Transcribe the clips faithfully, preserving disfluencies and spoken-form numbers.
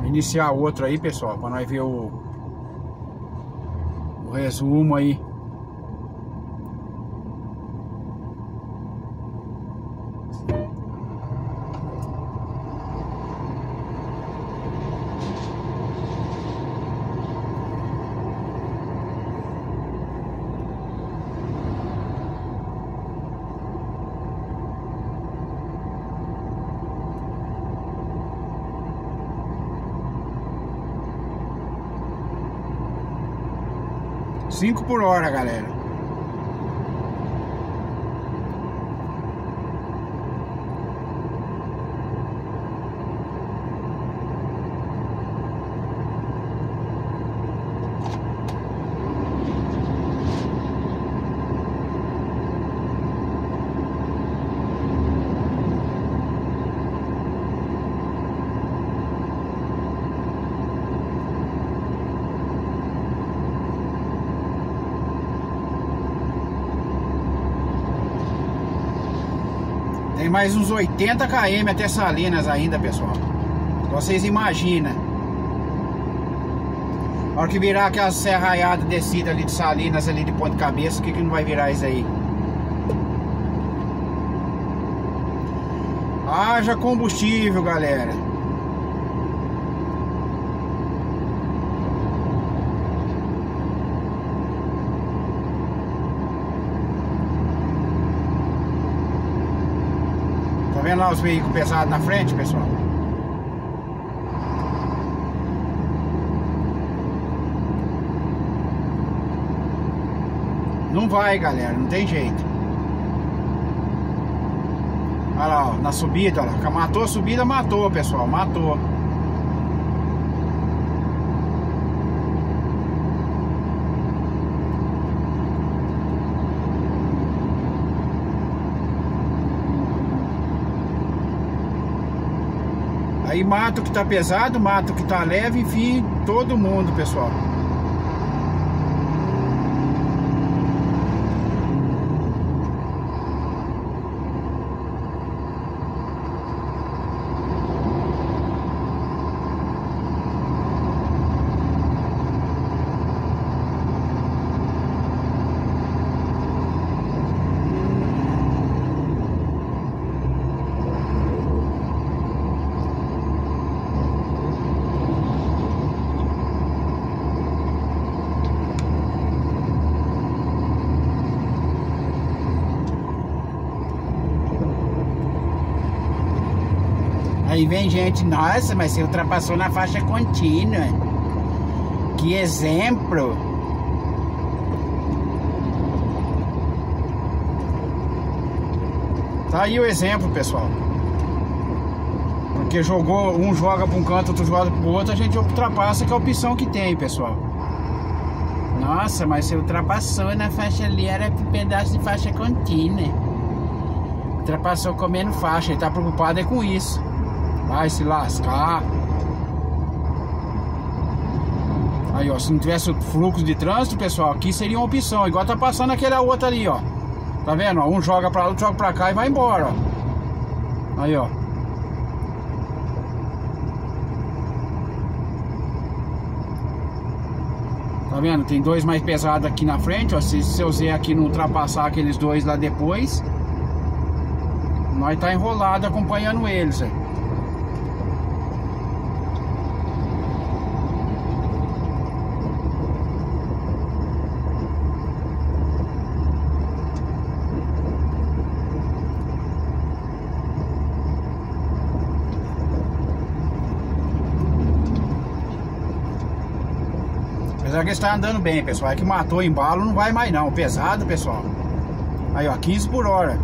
Iniciar outro aí, pessoal, para nós ver o, o resumo aí. Cinco por hora, galera. Tem mais uns oitenta quilômetros até Salinas ainda, pessoal. Vocês imaginam. A hora que virar aquela serraiada descida ali de Salinas, ali de Ponta Cabeça, o que que não vai virar isso aí? Haja combustível, galera. Tá vendo lá os veículos pesados na frente, pessoal? Não vai, galera, não tem jeito. Olha lá, ó, na subida, olha lá. Matou a subida, matou, pessoal, matou. Aí mata o que tá pesado, mata o que tá leve, enfim, todo mundo, pessoal. Aí vem gente, nossa, mas você ultrapassou na faixa contínua. Que exemplo. Tá aí o exemplo, pessoal. Porque jogou, um joga para um canto, outro joga para o outro, a gente ultrapassa, que é a opção que tem, pessoal. Nossa, mas você ultrapassou na faixa ali, era um pedaço de faixa contínua. Ultrapassou comendo faixa, ele tá preocupado é com isso. Vai se lascar. Aí, ó, se não tivesse o fluxo de trânsito, pessoal, aqui seria uma opção. Igual tá passando aquela outra ali, ó. Tá vendo? Ó, um joga pra lá, outro joga pra cá e vai embora, ó. Aí, ó. Tá vendo? Tem dois mais pesados aqui na frente, ó. Se seu Zé aqui não ultrapassar aqueles dois lá depois, nós tá enrolado acompanhando eles, ó. Apesar que está andando bem, pessoal. É que matou o embalo, não vai mais não. Pesado, pessoal. Aí, ó, quinze por hora.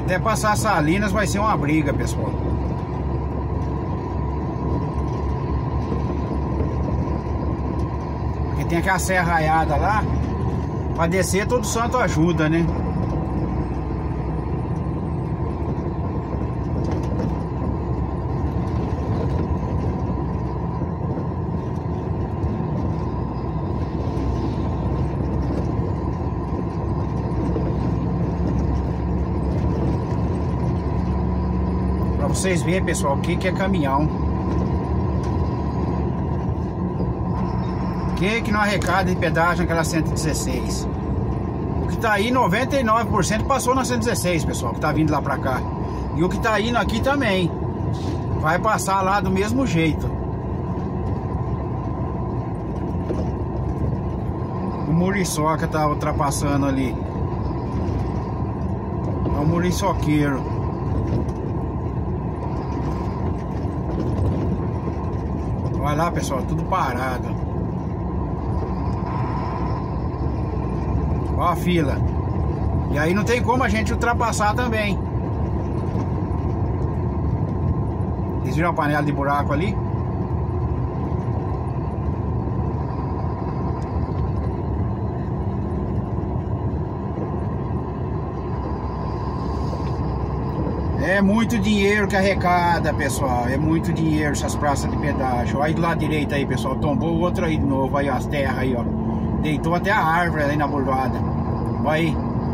Até passar Salinas vai ser uma briga, pessoal. Porque tem aquela serra raiada lá. Pra descer todo santo ajuda, né? Pra vocês verem, pessoal, o que que é caminhão. O que que não arrecada de pedágio naquela cento e dezesseis? O que tá aí, noventa e nove por cento passou na cento e dezesseis, pessoal, que tá vindo lá pra cá. E o que tá indo aqui também vai passar lá do mesmo jeito. O Muriçoca tá ultrapassando ali. É o Muriçoqueiro. Olha lá, pessoal, tudo parado. Ó a fila. E aí não tem como a gente ultrapassar também. Vocês viram a panela de buraco ali? É muito dinheiro que arrecada, pessoal. É muito dinheiro essas praças de pedágio. Olha do lado direito aí, pessoal. Tombou o outro aí de novo. Aí, ó, as terras aí, ó. Deitou até a árvore aí na bordoada. Olha aí.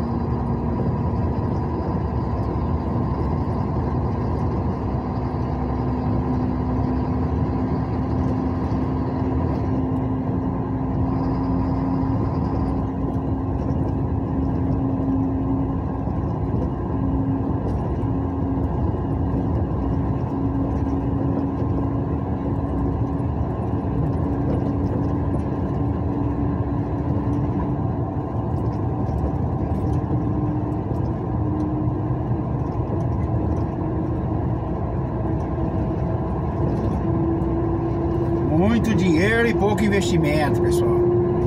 Muito dinheiro e pouco investimento, pessoal.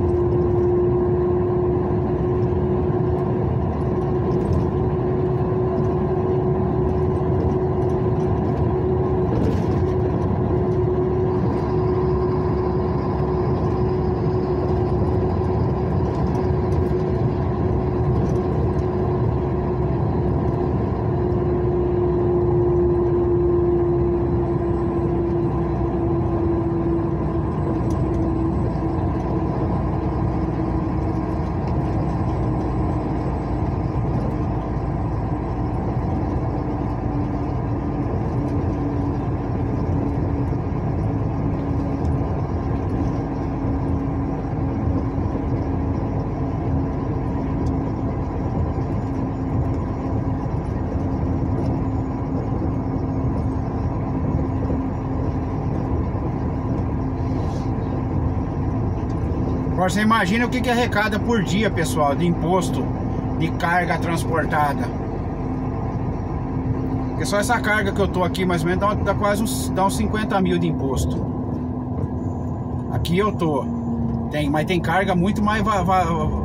Agora você imagina o que que arrecada por dia, pessoal, de imposto de carga transportada. Porque só essa carga que eu tô aqui, mais ou menos, dá, dá quase uns, dá uns cinquenta mil de imposto. Aqui eu tô. Tem, mas tem carga muito mais... Va, va,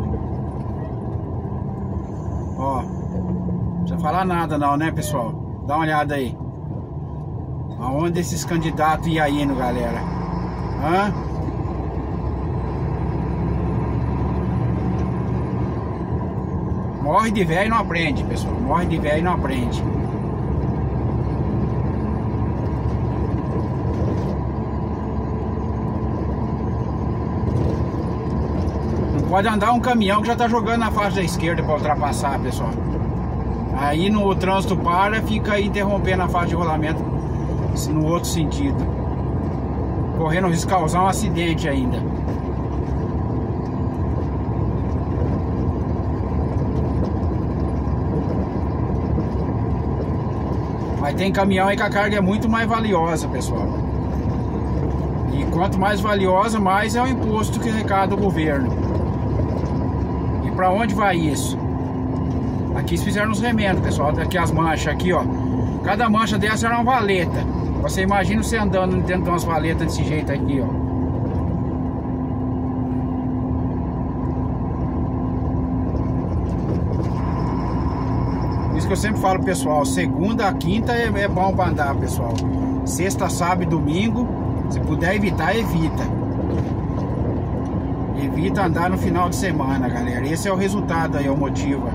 ó. Não precisa falar nada não, né, pessoal? Dá uma olhada aí. Aonde esses candidatos iam indo, galera? Hã? Morre de velho e não aprende, pessoal. Morre de velho e não aprende. Não pode andar um caminhão que já tá jogando na faixa da esquerda para ultrapassar, pessoal. Aí no o trânsito para, fica aí interrompendo a faixa de rolamento no outro sentido. Correndo o risco de causar um acidente ainda. Mas tem caminhão aí que a carga é muito mais valiosa, pessoal. E quanto mais valiosa, mais é o imposto que arrecada o governo. E para onde vai isso? Aqui eles fizeram uns remendos, pessoal. Aqui as manchas aqui, ó. Cada mancha dessa era uma valeta. Você imagina você andando dentro de umas valetas desse jeito aqui, ó. isso que eu sempre falo, pessoal, segunda a quinta é, é bom para andar, pessoal. Sexta, sábado e domingo, se puder evitar, evita. Evita andar no final de semana, galera. Esse é o resultado aí, é o motivo.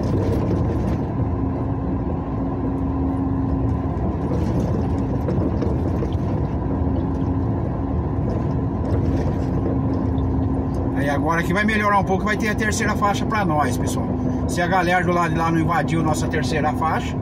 Aí agora aqui vai melhorar um pouco, vai ter a terceira faixa para nós, pessoal. Se a galera do lado de lá não invadiu nossa terceira faixa.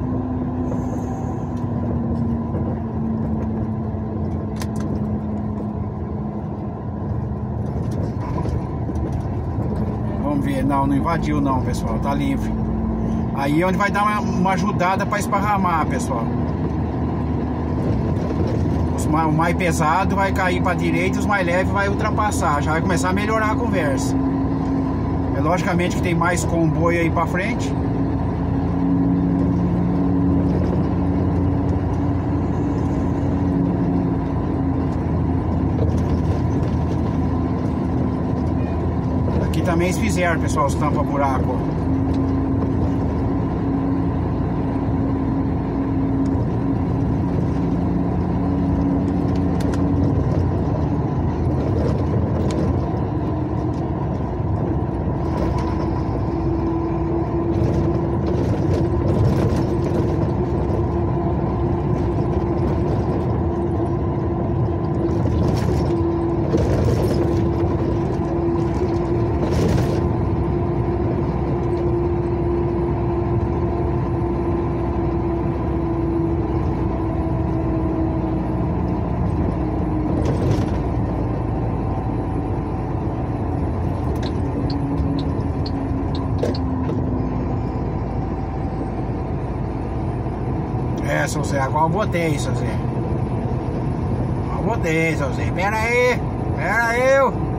Vamos ver, não, não invadiu não, pessoal, tá livre. Aí é onde vai dar uma, uma ajudada para esparramar, pessoal. Os mais, o mais pesado vai cair para a direita, os mais leves vai ultrapassar. Já vai começar a melhorar a conversa. É logicamente que tem mais comboio aí para frente. Aqui também eles fizeram, pessoal, os tampa-buraco. É, seu Zé, agora eu botei, seu Zé. Eu botei, seu Zé. Pera aí, pera aí.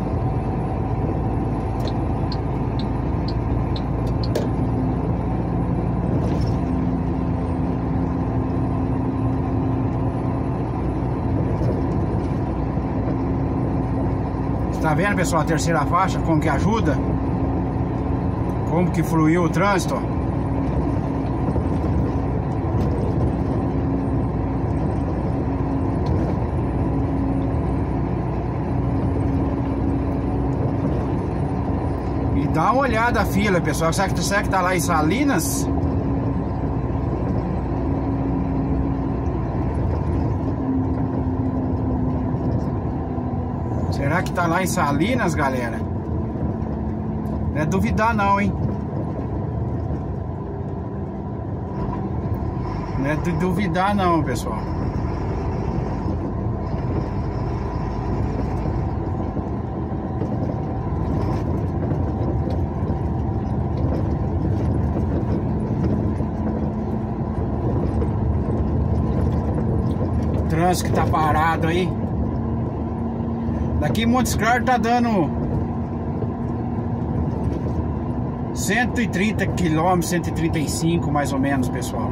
Você tá vendo, pessoal, a terceira faixa, como que ajuda? Como que fluiu o trânsito, ó. Dá uma olhada a fila, pessoal. Será que, será que tá lá em Salinas? Será que tá lá em Salinas, galera? Não é duvidar não, hein? Não é de duvidar não, pessoal. Trânsito que tá parado aí. Daqui em Montes Claros tá dando cento e trinta quilômetros, cento e trinta e cinco mais ou menos, pessoal.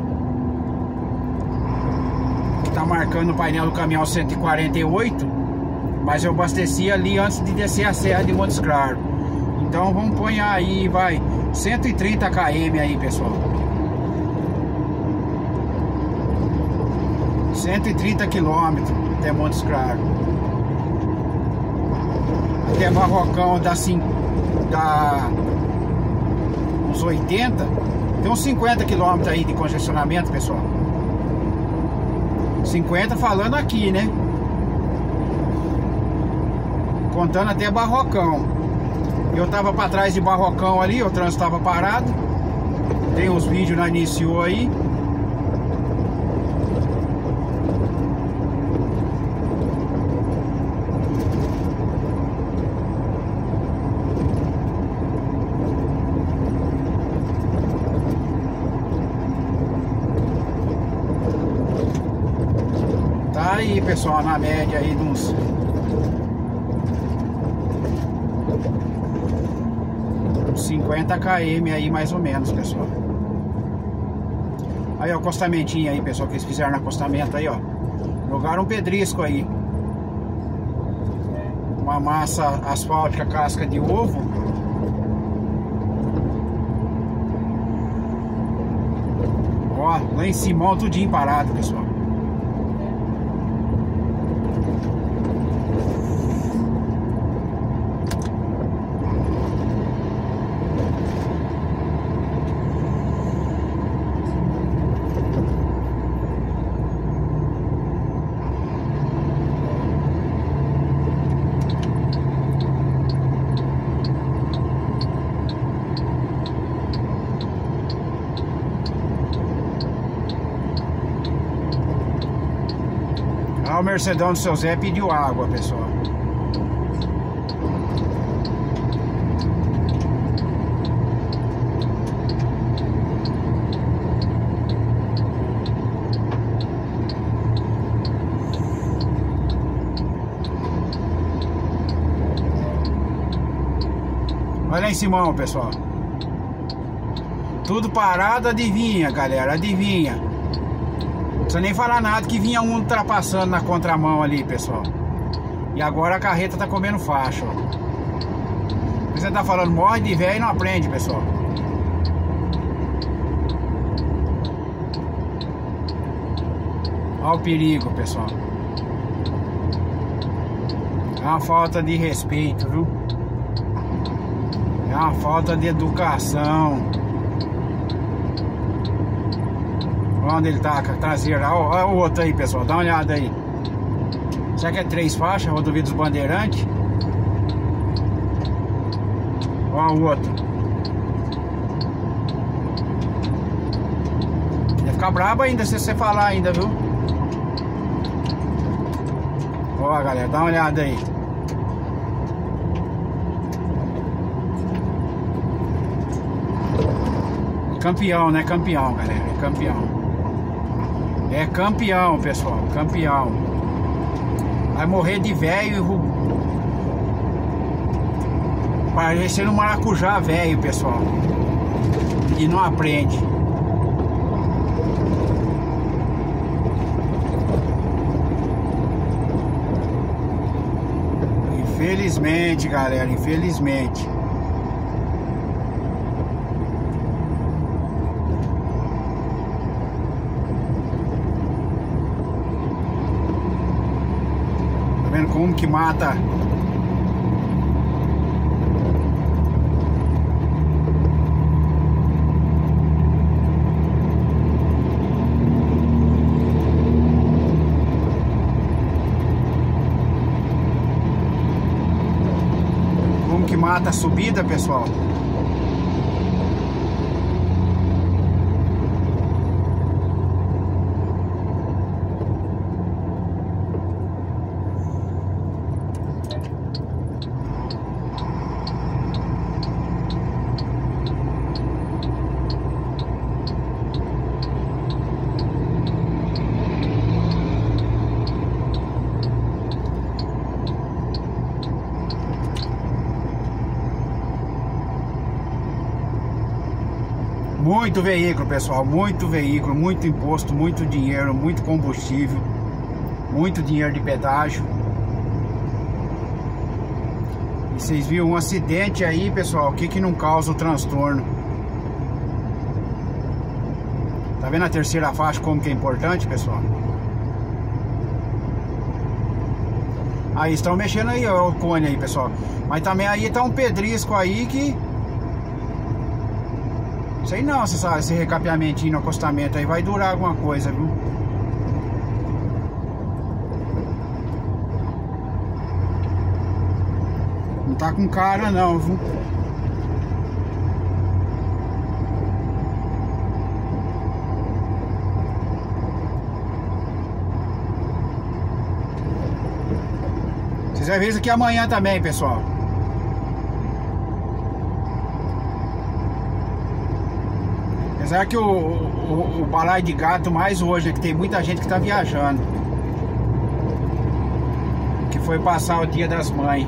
Aqui tá marcando o painel do caminhão cento e quarenta e oito, mas eu abasteci ali antes de descer a serra de Montes Claros. Então vamos pôr aí, vai, cento e trinta quilômetros aí, pessoal. cento e trinta quilômetros até Montes Claros. Até Barrocão dá, dá uns oitenta. Tem uns cinquenta quilômetros aí de congestionamento, pessoal. cinquenta falando aqui, né? Contando até Barrocão. Eu tava para trás de Barrocão ali, o trânsito tava parado. Tem uns vídeos na iniciou aí. Aí, pessoal, na média aí de uns cinquenta quilômetros aí, mais ou menos, pessoal. Aí, ó, o acostamentinho aí, pessoal, que eles fizeram no acostamento aí, ó. Jogaram um pedrisco aí. Uma massa asfáltica, casca de ovo. Ó, lá em cima, tudinho parado, pessoal. Ah, o Mercedão do seu Zé pediu água, pessoal. Olha lá em cima, pessoal. Tudo parado, adivinha, galera, adivinha. Não precisa nem falar nada que vinha um ultrapassando na contramão ali, pessoal. E agora a carreta tá comendo faixa, ó. Você tá falando, morre de velho e não aprende, pessoal. Olha o perigo, pessoal. É uma falta de respeito, viu? É uma falta de educação. Onde ele tá, com a traseira. Olha o outro aí, pessoal, dá uma olhada aí. Será que é três faixas? Rodovia dos Bandeirantes? Olha o outro. Vai ficar brabo ainda se você falar ainda, viu? Ó, galera, dá uma olhada aí. Campeão, né? Campeão, galera. É campeão. É campeão, pessoal. Campeão. Vai morrer de velho. Parecendo um maracujá velho, pessoal. E não aprende. Infelizmente, galera. Infelizmente. Como que mata? Como que mata a subida, pessoal? Muito veículo, pessoal, muito veículo, muito imposto, muito dinheiro, muito combustível, muito dinheiro de pedágio. E vocês viram um acidente aí, pessoal, o que que não causa o transtorno? Tá vendo a terceira faixa como que é importante, pessoal? Aí estão mexendo aí, ó, o cone aí, pessoal. Mas também aí tá um pedrisco aí que... Sei não, se esse recapeamentinho no acostamento aí vai durar alguma coisa, viu? Não tá com cara não, viu? Vocês vão ver isso aqui amanhã também, pessoal. Apesar que o, o, o balaio de gato mais hoje, né, que tem muita gente que tá viajando, que foi passar o dia das mães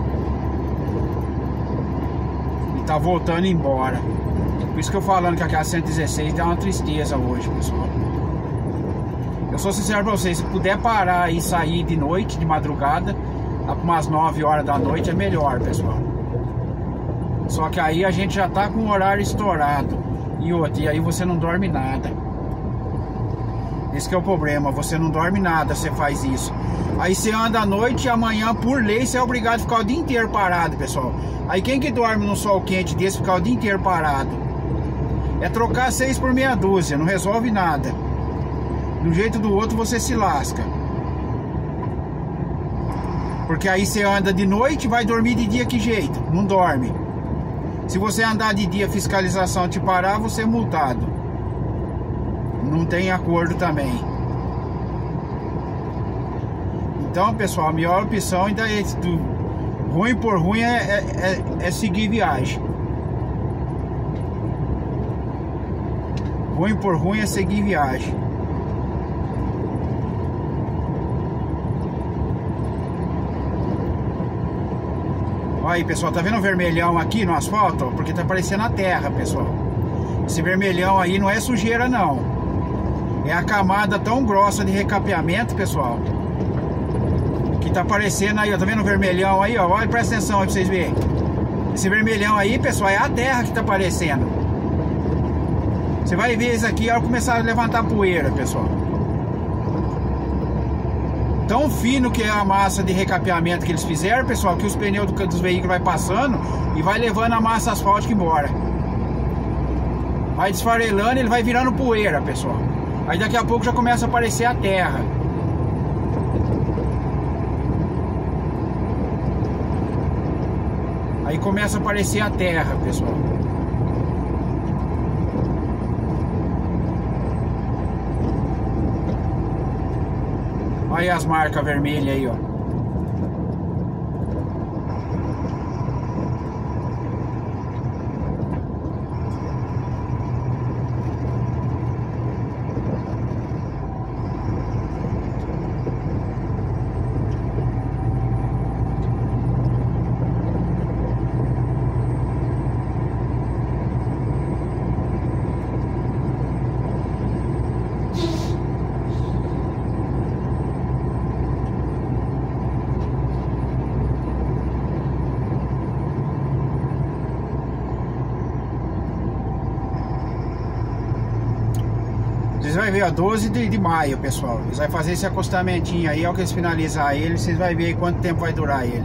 e tá voltando embora. Por isso que eu falando que aquela cento e dezesseis dá uma tristeza hoje, pessoal. Eu sou sincero pra vocês, se puder parar e sair de noite, de madrugada, lá para umas nove horas da noite é melhor, pessoal. Só que aí a gente já tá com o horário estourado. E outro, e aí você não dorme nada. Esse que é o problema, você não dorme nada, você faz isso. Aí você anda à noite e amanhã, por lei, você é obrigado a ficar o dia inteiro parado, pessoal. Aí quem que dorme num sol quente desse, ficar o dia inteiro parado? É trocar seis por meia dúzia, não resolve nada. De um jeito ou do outro você se lasca. Porque aí você anda de noite e vai dormir de dia, que jeito? Não dorme. Se você andar de dia, fiscalização te parar, você é multado. Não tem acordo também. Então, pessoal, a melhor opção ainda é do ruim por ruim é, é, é, é seguir viagem. Ruim por ruim é seguir viagem. Olha aí, pessoal, tá vendo o vermelhão aqui no asfalto? Porque tá parecendo a terra, pessoal. Esse vermelhão aí não é sujeira, não. É a camada tão grossa de recapeamento, pessoal, que tá aparecendo aí, ó. Tá vendo o vermelhão aí, ó? Olha, presta atenção aí pra vocês verem. Esse vermelhão aí, pessoal, é a terra que tá aparecendo. Você vai ver isso aqui, ó, começar a levantar poeira, pessoal. Tão fino que é a massa de recapeamento que eles fizeram, pessoal, que os pneus do, dos veículos vai passando e vai levando a massa asfáltica embora. Vai desfarelando e ele vai virando poeira, pessoal. Aí daqui a pouco já começa a aparecer a terra. Aí começa a aparecer a terra, pessoal. Olha aí as marcas vermelhas aí, ó. Vocês vão ver, ó, doze de maio, pessoal. Eles vão fazer esse acostamentinho aí, ó, que eles finalizar ele, vocês vão ver quanto tempo vai durar ele.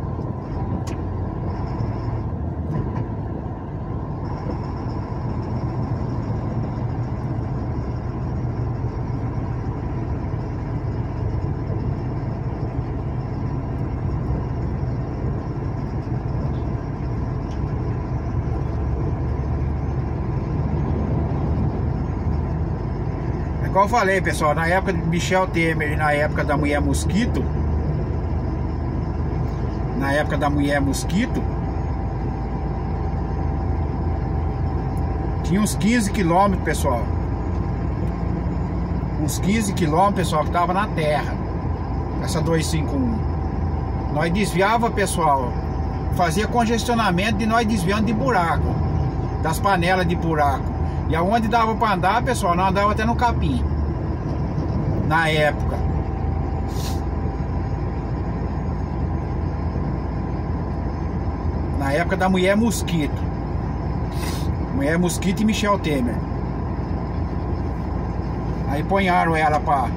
Igual eu falei, pessoal, na época de Michel Temer e na época da mulher mosquito, na época da mulher mosquito, tinha uns quinze quilômetros, pessoal. Uns quinze quilômetros, pessoal, que tava na terra. Essa duzentos e cinquenta e um. Nós desviava, pessoal, fazia congestionamento de nós desviando de buraco, das panelas de buraco. E aonde dava para andar, pessoal, nós andava até no capim. Na época. Na época da mulher mosquito. Mulher mosquito e Michel Temer. Aí ponharam ela para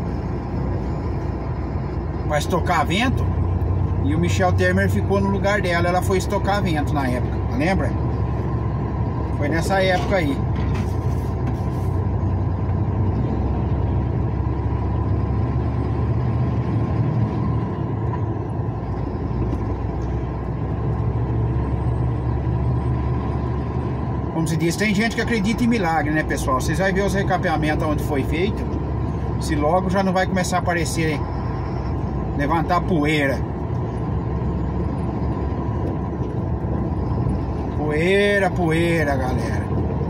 para estocar vento. E o Michel Temer ficou no lugar dela. Ela foi estocar vento na época, lembra? Foi nessa época aí. Como se diz, tem gente que acredita em milagre, né, pessoal? Vocês vão ver os recapeamentos onde foi feito. Se logo já não vai começar a aparecer, levantar poeira. Poeira, poeira, galera.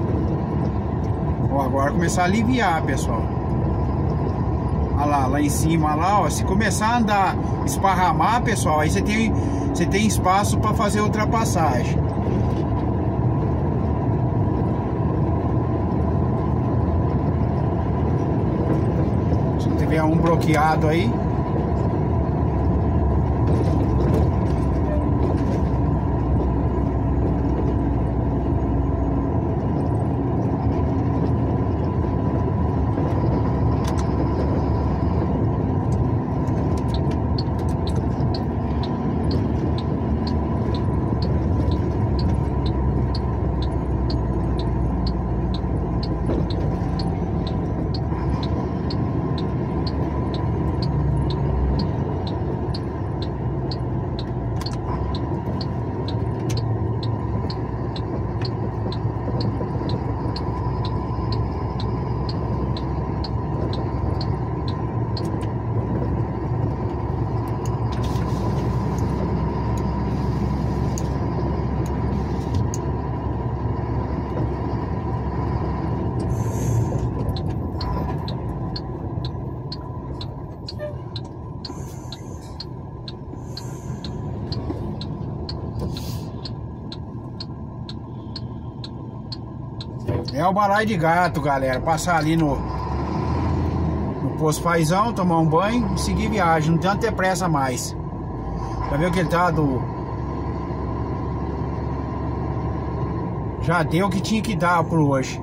Ó, agora começar a aliviar, pessoal. Olha lá, lá em cima, lá, ó. Se começar a andar, esparramar, pessoal, aí você tem, você tem espaço para fazer ultrapassagem. Se tiver um bloqueado aí. É o balaio de gato, galera. Passar ali no, no posto Paizão, tomar um banho e seguir viagem. Não tem que ter pressa mais. Já viu que ele tá do... Já deu o que tinha que dar por hoje.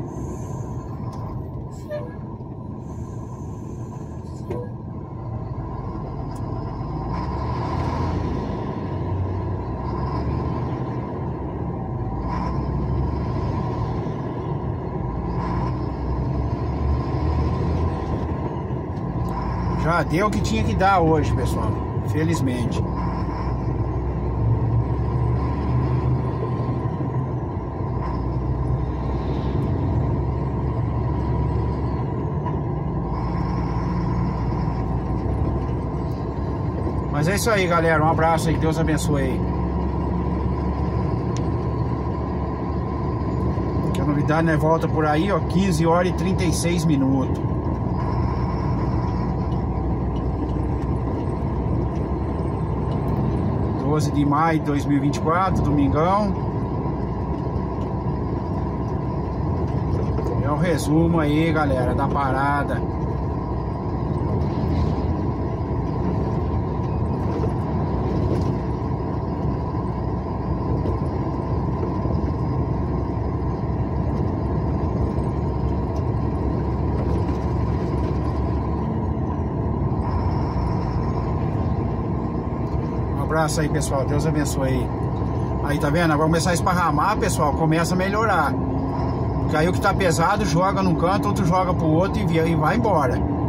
Já deu o que tinha que dar hoje, pessoal. Felizmente. Mas é isso aí, galera. Um abraço aí. Que Deus abençoe aí. Que a novidade, né? Volta por aí, ó. quinze horas e trinta e seis minutos. doze de maio de dois mil e vinte e quatro, domingão. É o resumo aí, galera, da parada. Abraço aí, pessoal, Deus abençoe aí. Aí, tá vendo? Vai começar a esparramar, pessoal, começa a melhorar. Porque aí o que tá pesado joga num canto, outro joga pro outro e vai embora.